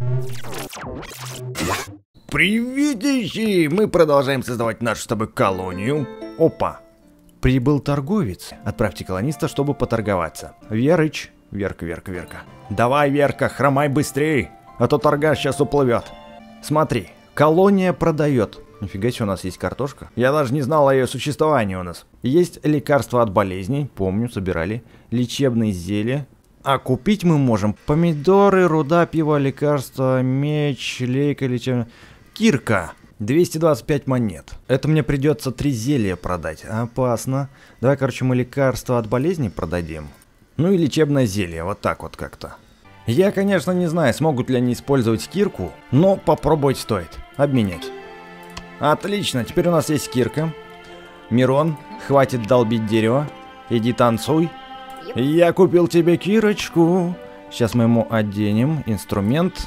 Приветищи! Мы продолжаем создавать нашу с тобой колонию. Опа! Прибыл торговец. Отправьте колониста, чтобы поторговаться. Верыч. Верка. Давай, Верка, хромай быстрее, а то торгаш сейчас уплывет. Смотри, колония продает. Нифига себе, у нас есть картошка. Я даже не знал о ее существовании у нас. Есть лекарства от болезней, помню, собирали. Лечебные зелья. А купить мы можем помидоры, руда, пиво, лекарства, меч, лейка, лечебная... Кирка. 225 монет. Это мне придется 3 зелья продать. Опасно. Давай, короче, мы лекарства от болезней продадим. Ну и лечебное зелье, вот так вот как-то. Я, конечно, не знаю, смогут ли они использовать кирку, но попробовать стоит. Обменять. Отлично, теперь у нас есть кирка. Мирон, хватит долбить дерево. Иди танцуй. Я купил тебе кирочку. Сейчас мы ему оденем инструмент.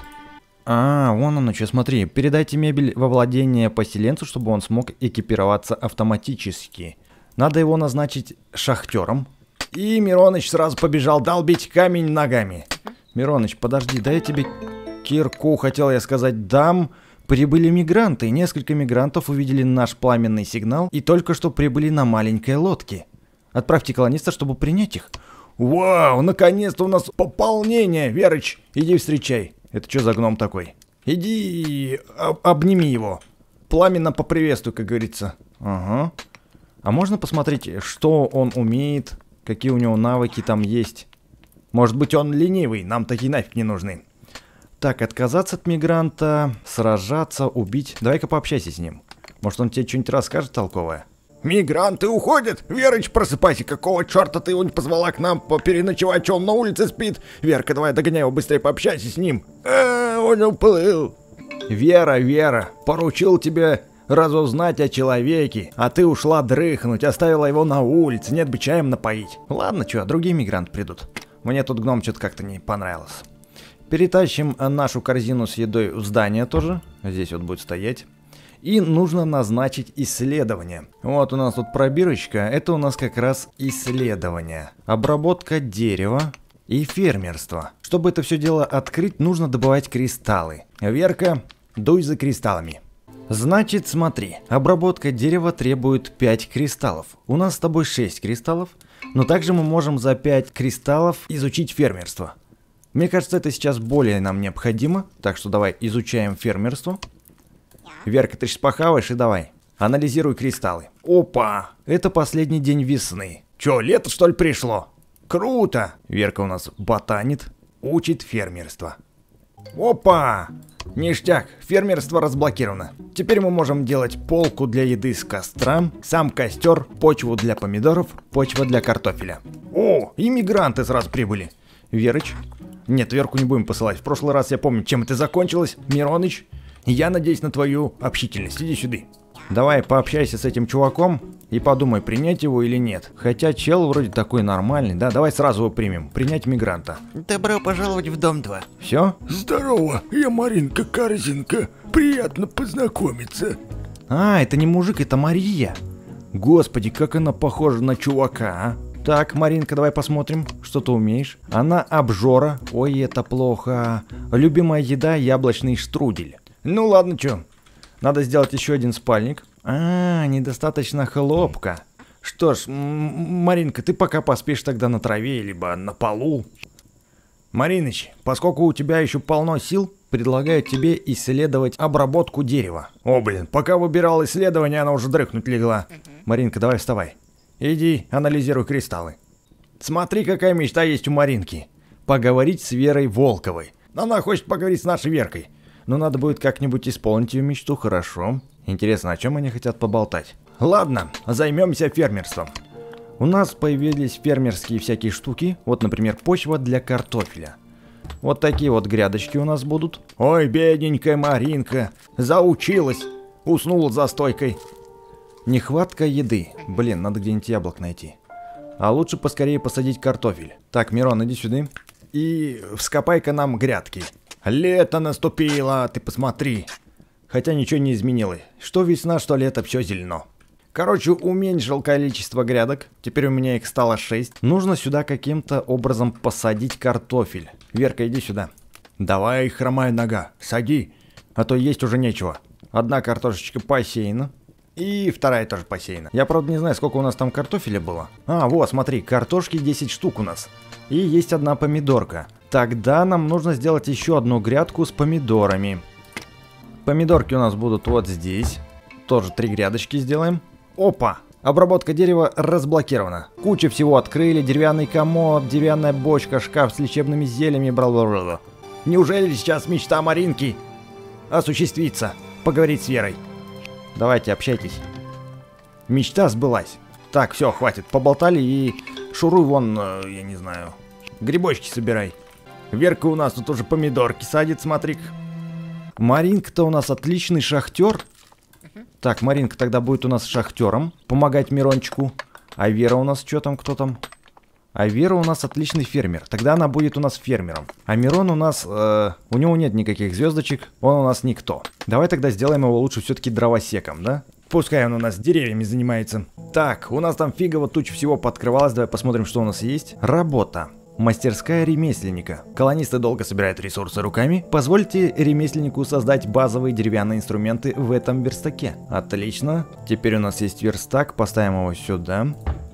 Вон оно, что, смотри. Передайте мебель во владение поселенцу, чтобы он смог экипироваться автоматически. Надо его назначить шахтером. И Мироныч сразу побежал долбить камень ногами. Мироныч, подожди, дай я тебе кирку, хотел я сказать, дам. Прибыли мигранты. Несколько мигрантов увидели наш пламенный сигнал и только что прибыли на маленькой лодке. Отправьте колониста, чтобы принять их. Вау, наконец-то у нас пополнение. Верыч, иди встречай. Это что за гном такой? Иди, обними его. Пламенно поприветствуй, как говорится. Ага. А можно посмотреть, что он умеет, какие у него навыки там есть? Может быть, он ленивый, нам такие нафиг не нужны. Так, отказаться от мигранта, сражаться, убить. Давай-ка пообщайся с ним. Может, он тебе что-нибудь расскажет толковое? Мигранты уходят! Верыч, просыпайся! Какого черта ты его не позвала к нам переночевать, что он на улице спит? Верка, давай догоняй его быстрее, пообщайся с ним. Он уплыл. Вера, поручил тебе разузнать о человеке, а ты ушла дрыхнуть, оставила его на улице, нет бы чаем напоить. Ладно, что, другие мигранты придут. Мне тут гном что-то как-то не понравилось. Перетащим нашу корзину с едой в здание тоже. Здесь вот будет стоять. И нужно назначить исследование. Вот у нас тут пробирочка. Это у нас как раз исследование. Обработка дерева и фермерство. Чтобы это все дело открыть, нужно добывать кристаллы. Верка, дуй за кристаллами. Значит, смотри. Обработка дерева требует 5 кристаллов. У нас с тобой 6 кристаллов. Но также мы можем за 5 кристаллов изучить фермерство. Мне кажется, это сейчас более нам необходимо. Так что давай изучаем фермерство. Верка, ты сейчас похаваешь и давай. Анализируй кристаллы. Опа! Это последний день весны. Че, лето что ли пришло? Круто! Верка у нас ботанит, учит фермерство. Опа! Ништяк, фермерство разблокировано. Теперь мы можем делать полку для еды с костра, сам костер, почву для помидоров, почва для картофеля. О, иммигранты сразу прибыли. Верыч. Нет, Верку не будем посылать. В прошлый раз я помню, чем это закончилось. Мироныч. Я надеюсь на твою общительность. Иди сюда. Давай пообщайся с этим чуваком и подумай, принять его или нет. Хотя чел вроде такой нормальный, да? Давай сразу его примем. Принять мигранта. Добро пожаловать в дом 2. Все? Здорово, я Маринка Корзинка. Приятно познакомиться. Это не мужик, это Мария. Господи, как она похожа на чувака, а? Так, Маринка, давай посмотрим, что ты умеешь. Она обжора. Ой, это плохо. Любимая еда — яблочный штрудель. Ну ладно, чё. Надо сделать еще один спальник. Недостаточно хлопка. Что ж, Маринка, ты пока поспишь тогда на траве, либо на полу. Мариныч, поскольку у тебя еще полно сил, предлагаю тебе исследовать обработку дерева. О, блин, пока выбирал исследование, она уже дрыхнуть легла. Маринка, давай вставай. Иди, анализируй кристаллы. Смотри, какая мечта есть у Маринки. Поговорить с Верой Волковой. Она хочет поговорить с нашей Веркой. Но надо будет как-нибудь исполнить ее мечту, хорошо. Интересно, о чем они хотят поболтать? Ладно, займемся фермерством. У нас появились фермерские всякие штуки. Вот, например, почва для картофеля. Вот такие вот грядочки у нас будут. Ой, бедненькая Маринка. Заучилась. Уснула за стойкой. Нехватка еды. Блин, надо где-нибудь яблок найти. А лучше поскорее посадить картофель. Так, Мирон, иди сюда. И вскопай-ка нам грядки. Лето наступило, ты посмотри. Хотя ничего не изменилось. Что весна, что лето, все зелено. Короче, уменьшил количество грядок. Теперь у меня их стало 6. Нужно сюда каким-то образом посадить картофель. Верка, иди сюда. Давай, хромая нога, сади, а то есть уже нечего. Одна картошечка посеяна. И вторая тоже посеяна. Я, правда, не знаю, сколько у нас там картофеля было. А, вот, смотри, картошки 10 штук у нас. И есть одна помидорка. Тогда нам нужно сделать еще одну грядку с помидорами. Помидорки у нас будут вот здесь. Тоже 3 грядочки сделаем. Опа! Обработка дерева разблокирована. Куча всего открыли. Деревянный комод, деревянная бочка, шкаф с лечебными зельями, бла-бла-бла. Неужели сейчас мечта Маринки осуществится? Поговорить с Верой. Давайте, общайтесь. Мечта сбылась. Так, все, хватит. Поболтали и шуруй вон, я не знаю, грибочки собирай. Верка у нас тут уже помидорки садит, смотри-ка. Маринка-то у нас отличный шахтер. Так, Маринка тогда будет у нас шахтером, помогать Мирончику. А Вера у нас что там, кто там? А Вера у нас отличный фермер. Тогда она будет у нас фермером. А Мирон у нас... у него нет никаких звездочек. Он у нас никто. Давай тогда сделаем его лучше все-таки дровосеком, да? Пускай он у нас деревьями занимается. Так, у нас там фигово туча всего пооткрывалась. Давай посмотрим, что у нас есть. Работа. Мастерская ремесленника. Колонисты долго собирают ресурсы руками. Позвольте ремесленнику создать базовые деревянные инструменты в этом верстаке. Отлично. Теперь у нас есть верстак. Поставим его сюда.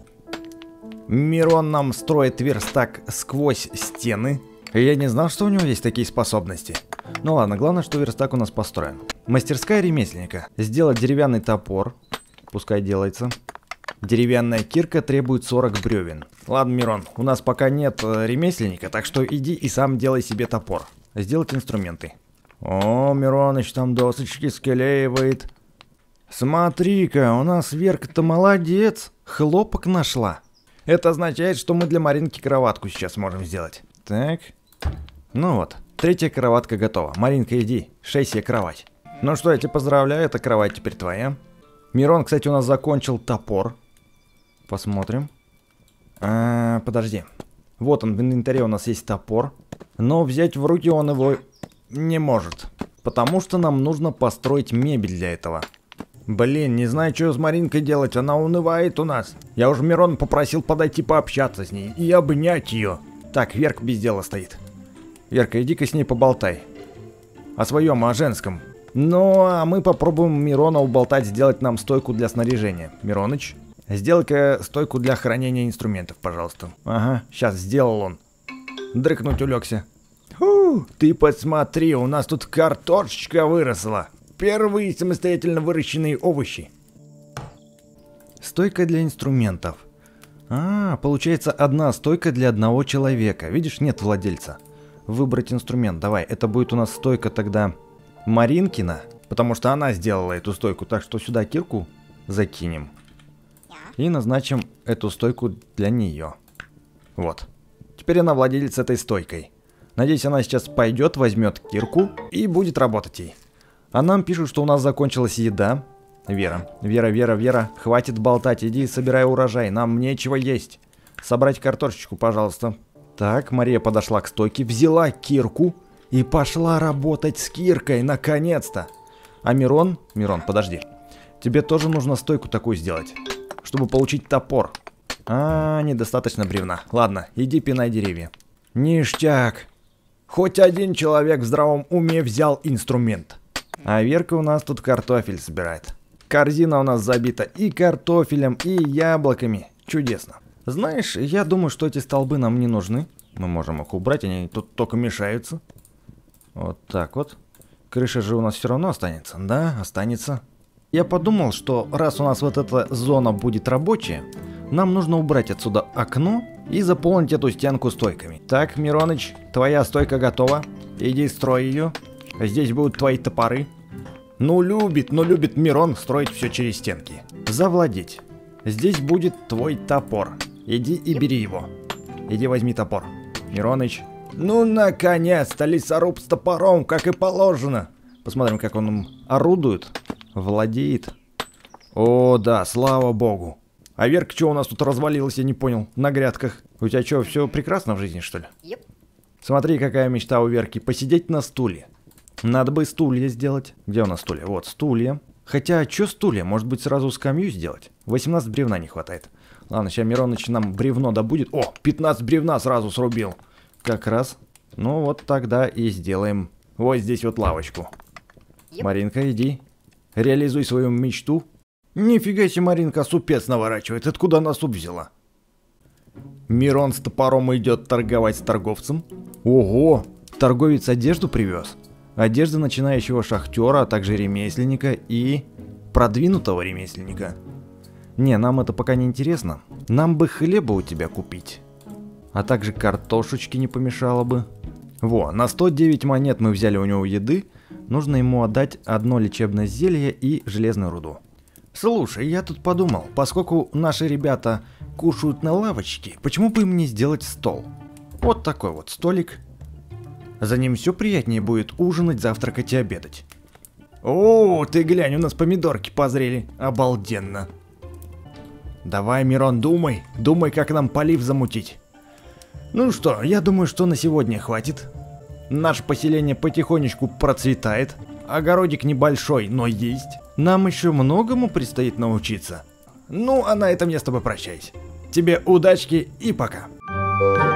Мирон нам строит верстак сквозь стены. Я не знал, что у него есть такие способности. Ну ладно, главное, что верстак у нас построен. Мастерская ремесленника. Сделать деревянный топор. Пускай делается. Деревянная кирка требует 40 бревен. Ладно, Мирон, у нас пока нет ремесленника, так что иди и сам делай себе топор. Сделать инструменты. О, Мироныч там досочки склеивает. Смотри-ка, у нас Верка-то молодец. Хлопок нашла. Это означает, что мы для Маринки кроватку сейчас можем сделать. Так. Ну вот, 3-я кроватка готова. Маринка, иди, шей себе кровать. Ну что, я тебя поздравляю, эта кровать теперь твоя. Мирон, кстати, у нас закончил топор. Посмотрим. Подожди. Вот он, в инвентаре у нас есть топор. Но взять в руки он его не может. Потому что нам нужно построить мебель для этого. Блин, не знаю, что с Маринкой делать, она унывает у нас. Я уже Мирон попросил подойти пообщаться с ней и обнять ее. Так, Верка без дела стоит. Верка, иди-ка с ней поболтай. О своем, о женском. Ну, а мы попробуем Мирона уболтать сделать нам стойку для снаряжения. Мироныч, сделай-ка стойку для хранения инструментов, пожалуйста. Ага, сейчас сделал он. Дрыхнуть улегся. Фу, ты посмотри, у нас тут картошечка выросла. Первые самостоятельно выращенные овощи. Стойка для инструментов. Получается одна стойка для одного человека. Видишь, нет владельца. Выбрать инструмент. Давай, это будет у нас стойка тогда Маринкина. Потому что она сделала эту стойку. Так что сюда кирку закинем. И назначим эту стойку для нее. Вот. Теперь она владелец этой стойкой. Надеюсь, она сейчас пойдет, возьмет кирку и будет работать ей. А нам пишут, что у нас закончилась еда. Вера, хватит болтать, иди собирай урожай, нам нечего есть. Собрать картошечку, пожалуйста. Так, Мария подошла к стойке, взяла кирку и пошла работать с киркой, наконец-то. А Мирон, подожди, тебе тоже нужно стойку такую сделать, чтобы получить топор. Недостаточно бревна. Ладно, иди пинай деревья. Ништяк. Хоть один человек в здравом уме взял инструмент. А Верка у нас тут картофель собирает. Корзина у нас забита и картофелем, и яблоками. Чудесно. Знаешь, я думаю, что эти столбы нам не нужны. Мы можем их убрать, они тут только мешаются. Вот так вот. Крыша же у нас все равно останется. Да, останется. Я подумал, что раз у нас вот эта зона будет рабочая, нам нужно убрать отсюда окно и заполнить эту стенку стойками. Так, Мироныч, твоя стойка готова. Иди строй ее. Здесь будут твои топоры. Ну любит Мирон строить все через стенки. Завладеть. Здесь будет твой топор. Иди и бери его. Иди возьми топор. Мироныч. Ну наконец-то лесоруб с топором, как и положено. Посмотрим, как он им орудует. Владеет. О, да, слава богу. А Верка, что у нас тут развалилась, я не понял, на грядках. У тебя что, все прекрасно в жизни, что ли? Yep. Смотри, какая мечта у Верки. Посидеть на стуле. Надо бы стулья сделать. Где у нас стулья? Вот, стулья. Хотя, что стулья? Может быть, сразу скамью сделать? 18 бревна не хватает. Ладно, сейчас Мироныч нам бревно добудет. О, 15 бревна сразу срубил. Как раз. Ну вот тогда и сделаем вот здесь вот лавочку. Маринка, иди. Реализуй свою мечту. Нифига себе, Маринка супец наворачивает. Откуда она суп взяла? Мирон с топором идет торговать с торговцем. Ого! Торговец одежду привез. Одежда начинающего шахтера, а также ремесленника и продвинутого ремесленника. Не, нам это пока не интересно. Нам бы хлеба у тебя купить. А также картошечки не помешало бы. Во, на 109 монет мы взяли у него еды. Нужно ему отдать одно лечебное зелье и железную руду. Слушай, я тут подумал, поскольку наши ребята кушают на лавочке, почему бы им не сделать стол? Вот такой вот столик. За ним все приятнее будет ужинать, завтракать и обедать. О, ты глянь, у нас помидорки позрели. Обалденно. Давай, Мирон, думай, как нам полив замутить. Ну что, я думаю, что на сегодня хватит. Наше поселение потихонечку процветает. Огородик небольшой, но есть. Нам еще многому предстоит научиться. Ну, а на этом я с тобой прощаюсь. Тебе удачки и пока.